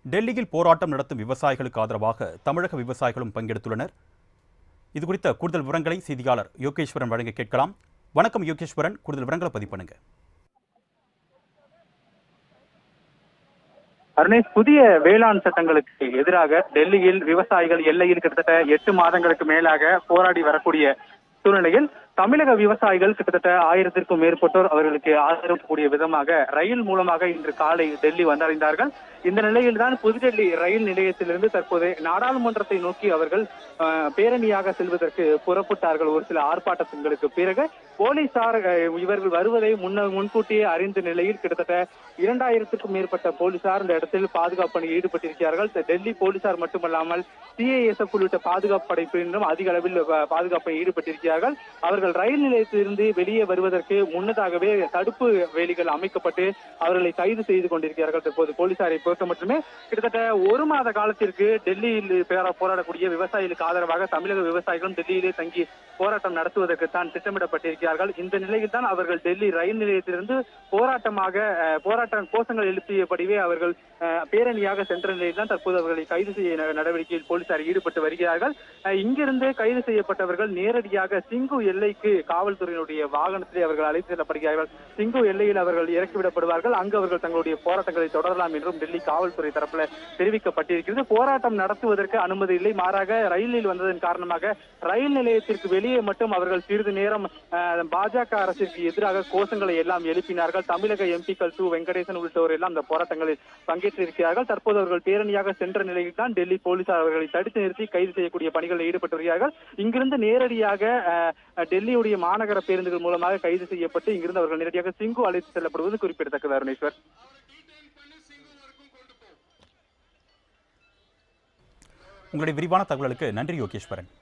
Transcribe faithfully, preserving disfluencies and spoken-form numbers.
டெல்லியில் போராட்டம் நடத்தும் விவசாயிகளுக்கு ஆதரவாக தமிழக விவசாயிகளும் பங்கெடுத்துள்ளனர். இதுகுறித்த கூடுதல் விவரங்களை செய்தியாளர் யோகேஸ்வரன் வழங்க கேட்கலாம். வணக்கம் யோகேஸ்வரன், கூடுதல் விவரங்களை பதிவு பண்ணுங்க. அருணேஷ், புதிய வேளாண் சட்டங்களுக்கு எதிராக டெல்லியில் விவசாயிகள் எல்லையில் கிட்டத்தட்ட எட்டு மாதங்களுக்கு மேலாக போராடி வரக்கூடிய சூழ்நிலையில் தமிழக விவசாயிகள் கிட்டத்தட்ட ஆயிரத்திற்கும் மேற்பட்டோர் அவர்களுக்கு ஆதரவக்கூடிய விதமாக ரயில் மூலமாக இன்று காலை டெல்லி வந்தடைந்தார்கள். இந்த நிலையில்தான் புதுடெல்லி ரயில் நிலையத்திலிருந்து தற்போது நாடாளுமன்றத்தை நோக்கி அவர்கள் பேரணியாக செல்வதற்கு புறப்பட்டார்கள். ஒரு சில ஆர்ப்பாட்டங்களுக்கு பிறகு போலீசார் இவர்கள் வருவதை முன்ன முன்கூட்டியே அறிந்த நிலையில் கிட்டத்தட்ட இரண்டாயிரத்துக்கும் மேற்பட்ட போலீசார் இந்த இடத்தில் பாதுகாப்பு பணியில் ஈடுபட்டிருக்கிறார்கள். டெல்லி போலீசார் மட்டுமல்லாமல் சிஐஎஸ்எஃப் உள்ளிட்ட பாதுகாப்பு படைப்பினரும் அதிக அளவில் பாதுகாப்பை ஈடுபட்டிருக்கிறார்கள். அவர்கள் ரயில் நிலையத்திலிருந்து வெளியே வருவதற்கு முன்னதாகவே தடுப்பு வேலிகள் அமைக்கப்பட்டு அவர்களை கைது செய்து கொண்டிருக்கிறார்கள். தற்போது போலீசாரை பொறுத்த மட்டுமே கிட்டத்தட்ட ஒரு மாத காலத்திற்கு டெல்லியில் போராடக்கூடிய விவசாயிகளுக்கு ஆதரவாக தமிழக விவசாயிகளும் டெல்லியிலே தங்கி போராட்டம் நடத்துவதற்கு தான் திட்டமிடப்பட்டிருக்கிறார்கள். இந்த நிலையில் தான் அவர்கள் டெல்லி ரயில் நிலையத்திலிருந்து போராட்டமாக போராட்ட கோஷங்கள் எழுப்பியபடியே அவர்கள் பேரணியாக சென்ற நிலையில் தான் தற்போது அவர்களை கைது செய்ய நடவடிக்கையில் போலீசார் ஈடுபட்டு வருகிறார்கள். இங்கிருந்து கைது செய்யப்பட்டவர்கள் நேரடியாக சிங்கு எல்லைக்கு காவல்துறையினுடைய வாகனத்திலே அவர்கள் அழைத்து செல்லப்படுகிறார்கள். சிங்கு எல்லையில் அவர்கள் இறக்கிவிடப்படுவார்கள். அங்கு அவர்கள் தங்களுடைய போராட்டங்களை தொடரலாம் என்றும் டெல்லி காவல்துறை தரப்புல தெரிவிக்கப்பட்டிருக்கிறது. போராட்டம் நடத்துவதற்கு அனுமதி இல்லை, மாறாக ரயிலில் வந்ததன் காரணமாக ரயில் நிலையத்திற்கு வெளியே மட்டும் அவர்கள் சிறிது நேரம் பாஜக அரசிற்கு எதிராக கோஷங்களை எல்லாம் எழுப்பினார்கள். தமிழக எம்பிக்கள் சு வெங்கடேசன் உள்ளிட்டோர் எல்லாம் அந்த போராட்டங்களில் பங்கேற்றிருக்கிறார்கள். தற்போது அவர்கள் பேரணியாக சென்ற நிலையில் தான் டெல்லி போலீசார் அவர்களை தடுத்து நிறுத்தி கைது செய்யக்கூடிய பணிகளில் ஈடுபட்டு வருகிறார்கள். இங்கிருந்து நேரடியாக டெல்லியுடைய மாநகர பேருந்துகள் மூலமாக கைது செய்யப்பட்டு இங்கிருந்து அவர்கள் நேரடியாக சிங்கு அழைத்து செல்லப்படுவது குறிப்பிடத்தக்கது. அருணேஸ்வர், உங்களுடைய விரிவான தகவலுக்கு நன்றி யோகேஸ்வரன்.